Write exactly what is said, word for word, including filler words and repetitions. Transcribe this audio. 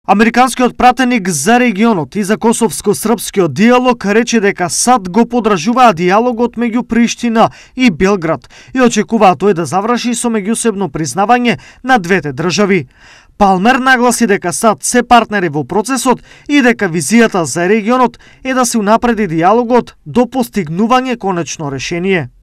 Американскиот пратеник за регионот и за косовско-српскиот диалог рече дека САД го подржуваат диалогот меѓу Приштина и Белград и очекуваат тој да заврши со меѓусебно признавање на двете држави. Палмер нагласи дека САД се партнери во процесот и дека визијата за регионот е да се унапреди диалогот до постигнување конечно решение.